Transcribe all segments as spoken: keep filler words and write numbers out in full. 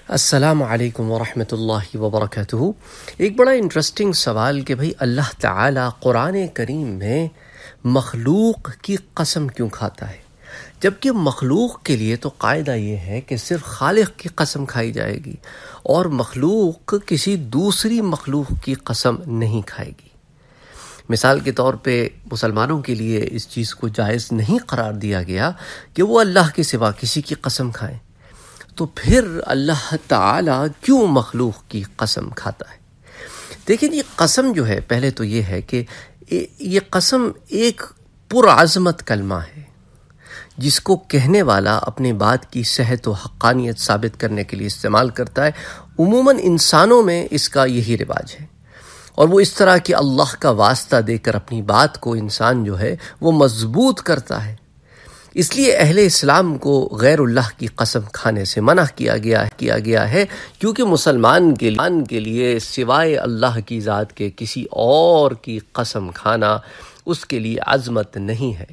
السلام علیکم ورحمۃ اللہ وبرکاتہ۔ ایک بڑا انٹرسٹنگ سوال کہ بھئی اللہ تعالیٰ قرآن کریم میں مخلوق کی قسم کیوں کھاتا ہے، جبکہ مخلوق کے لیے تو قاعدہ یہ ہے کہ صرف خالق کی قسم کھائی جائے گی اور مخلوق کسی دوسری مخلوق کی قسم نہیں کھائے گی۔ مثال کے طور پہ مسلمانوں کے لیے اس چیز کو جائز نہیں قرار دیا گیا کہ وہ اللہ کے سوا کسی کی قسم کھائیں، تو پھر اللہ تعالیٰ کیوں مخلوق کی قسم کھاتا ہے؟ دیکھیں جی، قسم جو ہے، پہلے تو یہ ہے کہ یہ قسم ایک پرعظمت کلمہ ہے جس کو کہنے والا اپنی بات کی صحت و حقانیت ثابت کرنے کے لیے استعمال کرتا ہے۔ عموماً انسانوں میں اس کا یہی رواج ہے، اور وہ اس طرح کہ اللہ کا واسطہ دے کر اپنی بات کو انسان جو ہے وہ مضبوط کرتا ہے۔ اس لیے اہل اسلام کو غیر اللہ کی قسم کھانے سے منع کیا گیا ہے کیا گیا ہے کیونکہ مسلمان کے لیے کے لیے سوائے اللہ کی ذات کے کسی اور کی قسم کھانا اس کے لیے عظمت نہیں ہے۔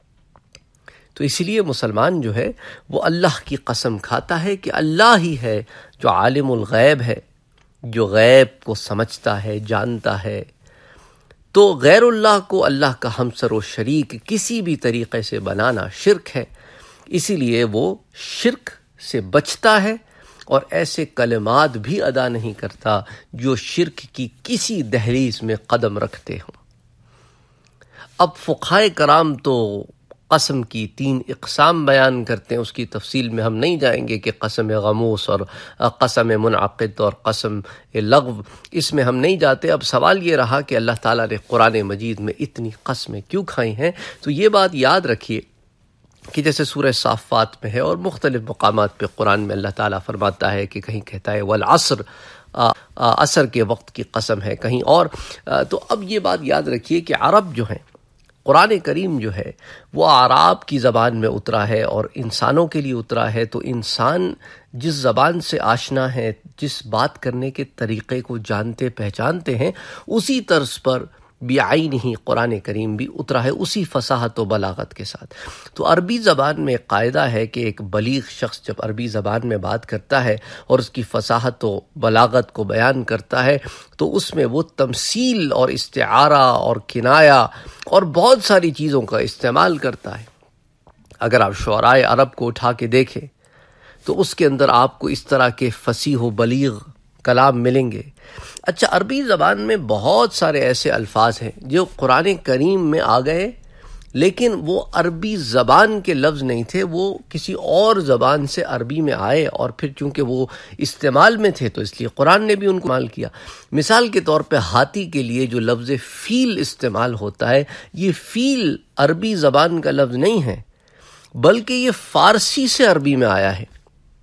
تو اسی لیے مسلمان جو ہے وہ اللہ کی قسم کھاتا ہے کہ اللہ ہی ہے جو عالم الغیب ہے، جو غیب کو سمجھتا ہے، جانتا ہے۔ تو غیر اللہ کو اللہ کا ہمسر و شریک کسی بھی طریقے سے بنانا شرک ہے، اسی لیے وہ شرک سے بچتا ہے اور ایسے کلمات بھی ادا نہیں کرتا جو شرک کی کسی دہلیز میں قدم رکھتے ہوں۔ اب فقہائے کرام تو قسم کی تین اقسام بیان کرتے ہیں، اس کی تفصیل میں ہم نہیں جائیں گے کہ قسم غموس اور قسم منعقد اور قسم لغو، اس میں ہم نہیں جاتے۔ اب سوال یہ رہا کہ اللہ تعالیٰ نے قرآن مجید میں اتنی قسمیں کیوں کھائی ہیں، تو یہ بات یاد رکھیے کہ جیسے سورہ صافات میں ہے اور مختلف مقامات پہ قرآن میں اللہ تعالیٰ فرماتا ہے کہ کہیں کہتا ہے والعصر، عصر کے وقت کی قسم ہے، کہیں اور۔ تو اب یہ بات یاد رکھیے کہ عرب جو ہیں، قرآن کریم جو ہے وہ اعراب کی زبان میں اترا ہے اور انسانوں کے لیے اترا ہے، تو انسان جس زبان سے آشنا ہے، جس بات کرنے کے طریقے کو جانتے پہچانتے ہیں، اسی طرز پر بعین ہی قرآن کریم بھی اترا ہے، اسی فصاحت و بلاغت کے ساتھ۔ تو عربی زبان میں ایک قاعدہ ہے کہ ایک بلیغ شخص جب عربی زبان میں بات کرتا ہے اور اس کی فصاحت و بلاغت کو بیان کرتا ہے تو اس میں وہ تمثیل اور استعارہ اور کنایہ اور بہت ساری چیزوں کا استعمال کرتا ہے۔ اگر آپ شعرائے عرب کو اٹھا کے دیکھیں تو اس کے اندر آپ کو اس طرح کے فصیح و بلیغ کلام ملیں گے۔ اچھا، عربی زبان میں بہت سارے ایسے الفاظ ہیں جو قرآن کریم میں آ گئے، لیکن وہ عربی زبان کے لفظ نہیں تھے، وہ کسی اور زبان سے عربی میں آئے، اور پھر چونکہ وہ استعمال میں تھے تو اس لیے قرآن نے بھی ان کو استعمال کیا۔ مثال کے طور پہ ہاتھی کے لیے جو لفظ فیل استعمال ہوتا ہے، یہ فیل عربی زبان کا لفظ نہیں ہے، بلکہ یہ فارسی سے عربی میں آیا ہے۔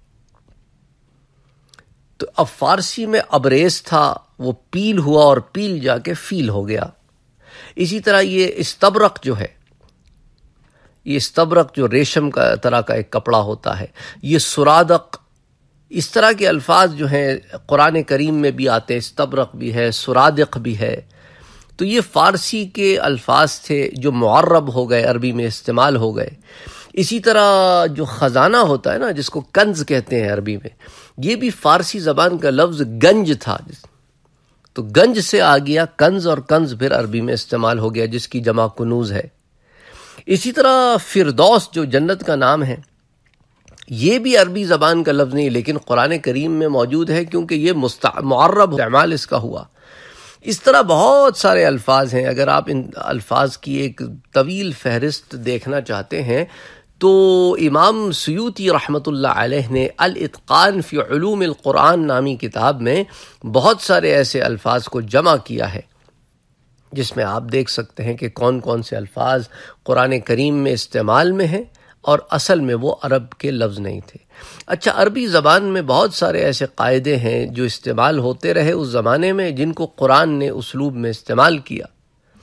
تو اب فارسی میں ابریز تھا، وہ پیل ہوا اور پیل جا کے فیل ہو گیا۔ اسی طرح یہ استبرق جو ہے، یہ استبرق جو ریشم کا طرح کا ایک کپڑا ہوتا ہے، یہ سرادق، اس طرح کے الفاظ جو ہیں قرآن کریم میں بھی آتے ہیں، استبرق بھی ہے، سرادق بھی ہے۔ تو یہ فارسی کے الفاظ تھے جو معرب ہو گئے، عربی میں استعمال ہو گئے۔ اسی طرح جو خزانہ ہوتا ہے نا، جس کو کنز کہتے ہیں عربی میں، یہ بھی فارسی زبان کا لفظ گنج تھا، تو گنج سے آ گیا کنز، اور کنز پھر عربی میں استعمال ہو گیا جس کی جمع کنوز ہے۔ اسی طرح فردوس جو جنت کا نام ہے، یہ بھی عربی زبان کا لفظ نہیں، لیکن قرآن کریم میں موجود ہے کیونکہ یہ مستع- معرب استعمال اس کا ہوا۔ اس طرح بہت سارے الفاظ ہیں۔ اگر آپ ان الفاظ کی ایک طویل فہرست دیکھنا چاہتے ہیں تو امام سیوطی رحمۃ اللہ علیہ نے الاتقان فی علوم القرآن نامی کتاب میں بہت سارے ایسے الفاظ کو جمع کیا ہے، جس میں آپ دیکھ سکتے ہیں کہ کون کون سے الفاظ قرآن کریم میں استعمال میں ہیں اور اصل میں وہ عرب کے لفظ نہیں تھے۔ اچھا، عربی زبان میں بہت سارے ایسے قاعدے ہیں جو استعمال ہوتے رہے اس زمانے میں، جن کو قرآن نے اسلوب میں استعمال کیا۔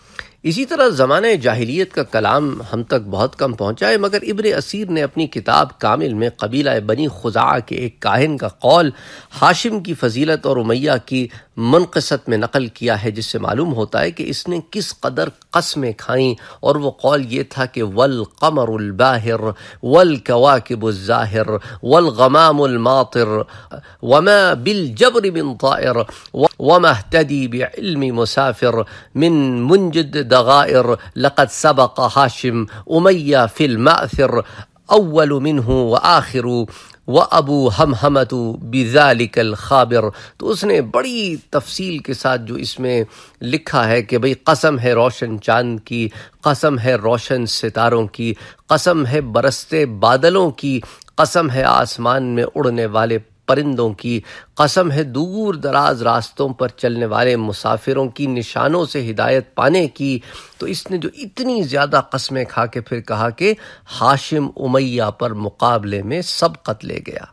اسی طرح زمانہ جاہلیت کا کلام ہم تک بہت کم پہنچا ہے، مگر ابن اسیر نے اپنی کتاب کامل میں قبیلہ بنی خزاعہ کے ایک کاہن کا قول ہاشم کی فضیلت اور امیہ کی منقصت میں نقل کیا ہے، جس سے معلوم ہوتا ہے کہ اس نے کس قدر قسمیں کھائیں، اور وہ قول یہ تھا کہ والقمر الباہر والکواکب الزاہر والغمام الماطر وما بالجبر من طائر وما اهتدی بعلم مسافر من منجد دغائر لقد سبق ہاشم امیہ فی المأثر اول منہ وآخر وابو ہمہمۃ بذالک الخابر۔ تو اس نے بڑی تفصیل کے ساتھ جو اس میں لکھا ہے کہ بھئی قسم ہے روشن چاند کی، قسم ہے روشن ستاروں کی، قسم ہے برستے بادلوں کی، قسم ہے آسمان میں اڑنے والے پرندوں کی، قسم ہے دور دراز راستوں پر چلنے والے مسافروں کی نشانوں سے ہدایت پانے کی۔ تو اس نے جو اتنی زیادہ قسمیں کھا کے پھر کہا کہ ہاشم امیہ پر مقابلے میں سبقت لے گیا۔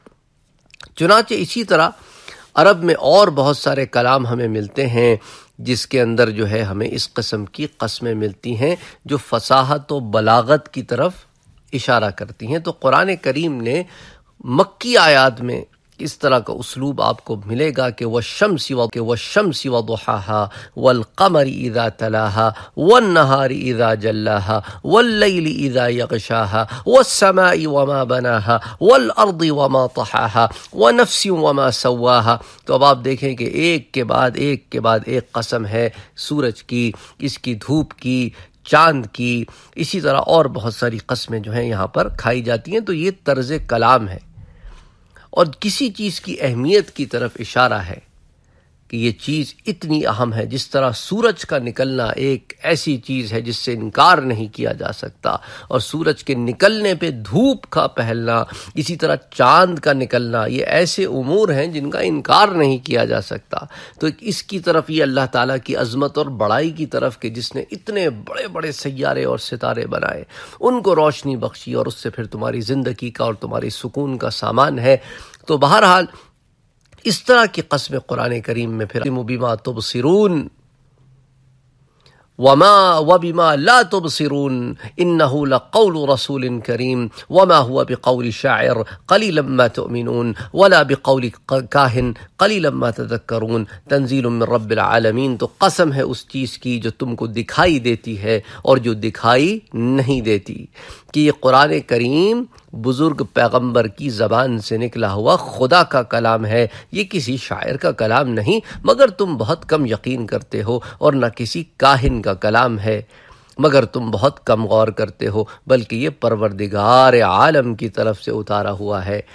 چنانچہ اسی طرح عرب میں اور بہت سارے کلام ہمیں ملتے ہیں جس کے اندر جو ہے ہمیں اس قسم کی قسمیں ملتی ہیں جو فصاحت و بلاغت کی طرف اشارہ کرتی ہیں۔ تو قرآن کریم نے مکی آیات میں اس طرح کا اسلوب آپ کو ملے گا کہ والشمس و کہ والشمس وضحاها والقمر اذا تلاها والنهار اذا جلاها واللیل اذا یغشاها والسماء وما بناها والارض وما طحاها ونفس وما سواها۔ تو اب آپ دیکھیں کہ ایک کے بعد ایک کے بعد ایک قسم ہے سورج کی، اس کی دھوپ کی، چاند کی، اسی طرح اور بہت ساری قسمیں جو ہیں یہاں پر کھائی جاتی ہیں۔ تو یہ طرز کلام ہے اور کسی چیز کی اہمیت کی طرف اشارہ ہے کہ یہ چیز اتنی اہم ہے۔ جس طرح سورج کا نکلنا ایک ایسی چیز ہے جس سے انکار نہیں کیا جا سکتا، اور سورج کے نکلنے پہ دھوپ کا پہلنا، اسی طرح چاند کا نکلنا، یہ ایسے امور ہیں جن کا انکار نہیں کیا جا سکتا۔ تو اس کی طرف یہ اللہ تعالیٰ کی عظمت اور بڑائی کی طرف کہ جس نے اتنے بڑے بڑے سیارے اور ستارے بنائے، ان کو روشنی بخشی، اور اس سے پھر تمہاری زندگی کا اور تمہاری سکون کا سامان ہے۔ تو بہرحال اس طرح کی قسم قرآن کریم میں پھر بما تبصرون وما وبما لا تبصرون انه لقول رسول کریم وما هو بقول شاعر قلیلا ما تؤمنون ولا بقول کاہن قلیلا ما تذکرون تنزیل من رب العالمین۔ تو قسم ہے اس چیز کی جو تم کو دکھائی دیتی ہے اور جو دکھائی نہیں دیتی، کہ یہ قرآن کریم بزرگ پیغمبر کی زبان سے نکلا ہوا خدا کا کلام ہے، یہ کسی شاعر کا کلام نہیں، مگر تم بہت کم یقین کرتے ہو، اور نہ کسی کاہن کا کلام ہے مگر تم بہت کم غور کرتے ہو، بلکہ یہ پروردگار عالم کی طرف سے اتارا ہوا ہے۔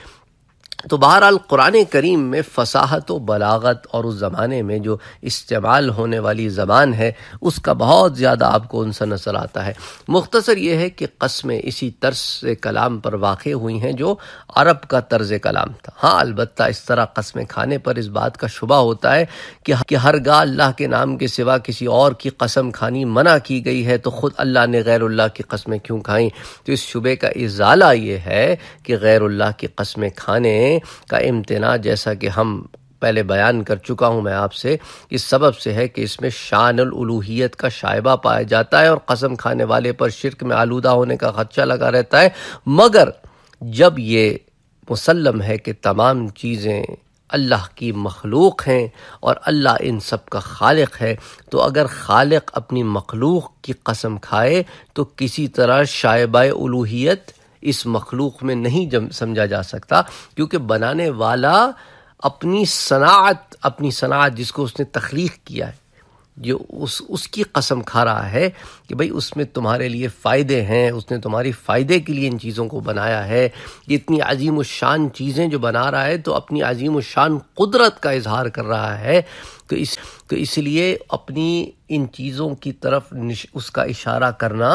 تو بہرحال قرآن کریم میں فصاحت و بلاغت اور اس زمانے میں جو استعمال ہونے والی زبان ہے اس کا بہت زیادہ آپ کو عنصر نظر آتا ہے۔ مختصر یہ ہے کہ قسمیں اسی طرز کلام پر واقع ہوئی ہیں جو عرب کا طرز کلام تھا۔ ہاں البتہ اس طرح قسمیں کھانے پر اس بات کا شبہ ہوتا ہے کہ ہرگاہ اللہ کے نام کے سوا کسی اور کی قسم کھانی منع کی گئی ہے تو خود اللہ نے غیر اللہ کی قسمیں کیوں کھائیں؟ تو اس شبے کا ازالہ یہ ہے کہ غیر اللہ کی قسمیں کھانے کا امتناع، جیسا کہ ہم پہلے بیان کر چکا ہوں میں آپ سے، اس سبب سے ہے کہ اس میں شان الالوہیت کا شائبہ پایا جاتا ہے اور قسم کھانے والے پر شرک میں آلودہ ہونے کا خدشہ لگا رہتا ہے۔ مگر جب یہ مسلم ہے کہ تمام چیزیں اللہ کی مخلوق ہیں اور اللہ ان سب کا خالق ہے، تو اگر خالق اپنی مخلوق کی قسم کھائے تو کسی طرح شائبہ الوہیت اس مخلوق میں نہیں جم سمجھا جا سکتا، کیونکہ بنانے والا اپنی صنعت اپنی صنعت جس کو اس نے تخلیق کیا ہے، جو اس اس کی قسم کھا رہا ہے کہ بھئی اس میں تمہارے لیے فائدے ہیں، اس نے تمہاری فائدے کے لیے ان چیزوں کو بنایا ہے، یہ اتنی عظیم الشان چیزیں جو بنا رہا ہے تو اپنی عظیم الشان قدرت کا اظہار کر رہا ہے، تو اس تو اس لیے اپنی ان چیزوں کی طرف اس کا اشارہ کرنا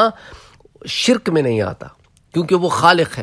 شرک میں نہیں آتا، کیونکہ وہ خالق ہے۔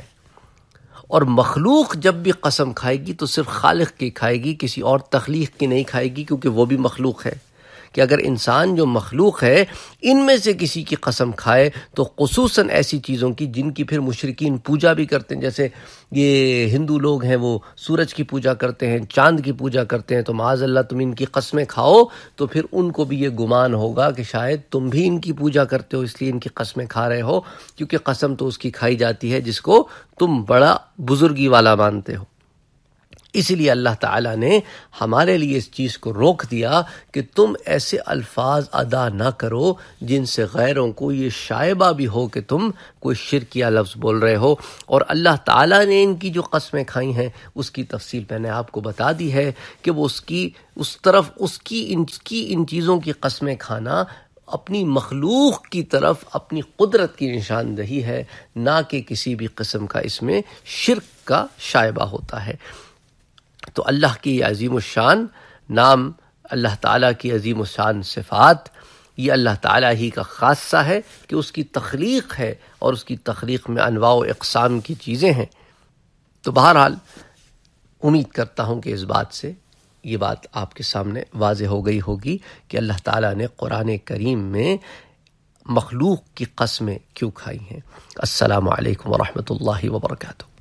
اور مخلوق جب بھی قسم کھائے گی تو صرف خالق کی کھائے گی، کسی اور تخلیق کی نہیں کھائے گی، کیونکہ وہ بھی مخلوق ہے۔ کہ اگر انسان جو مخلوق ہے ان میں سے کسی کی قسم کھائے تو خصوصاً ایسی چیزوں کی جن کی پھر مشرکین پوجا بھی کرتے ہیں، جیسے یہ ہندو لوگ ہیں وہ سورج کی پوجا کرتے ہیں، چاند کی پوجا کرتے ہیں، تو معاذ اللہ تم ان کی قسمیں کھاؤ تو پھر ان کو بھی یہ گمان ہوگا کہ شاید تم بھی ان کی پوجا کرتے ہو، اس لیے ان کی قسمیں کھا رہے ہو، کیونکہ قسم تو اس کی کھائی جاتی ہے جس کو تم بڑا بزرگی والا مانتے ہو۔ اسی لیے اللہ تعالیٰ نے ہمارے لیے اس چیز کو روک دیا کہ تم ایسے الفاظ ادا نہ کرو جن سے غیروں کو یہ شائبہ بھی ہو کہ تم کوئی شرکیہ لفظ بول رہے ہو۔ اور اللہ تعالیٰ نے ان کی جو قسمیں کھائی ہیں اس کی تفصیل میں نے آپ کو بتا دی ہے کہ وہ اس کی اس طرف اس کی ان کی ان چیزوں کی قسمیں کھانا اپنی مخلوق کی طرف اپنی قدرت کی نشاندہی ہے، نہ کہ کسی بھی قسم کا اس میں شرک کا شائبہ ہوتا ہے۔ تو اللہ کی یہ عظیم الشان نام، اللہ تعالیٰ کی عظیم الشان صفات، یہ اللہ تعالیٰ ہی کا خاصہ ہے کہ اس کی تخلیق ہے اور اس کی تخلیق میں انواع و اقسام کی چیزیں ہیں۔ تو بہرحال امید کرتا ہوں کہ اس بات سے یہ بات آپ کے سامنے واضح ہو گئی ہوگی کہ اللہ تعالیٰ نے قرآن کریم میں مخلوق کی قسمیں کیوں کھائی ہیں۔ السلام علیکم ورحمۃ اللہ وبرکاتہ۔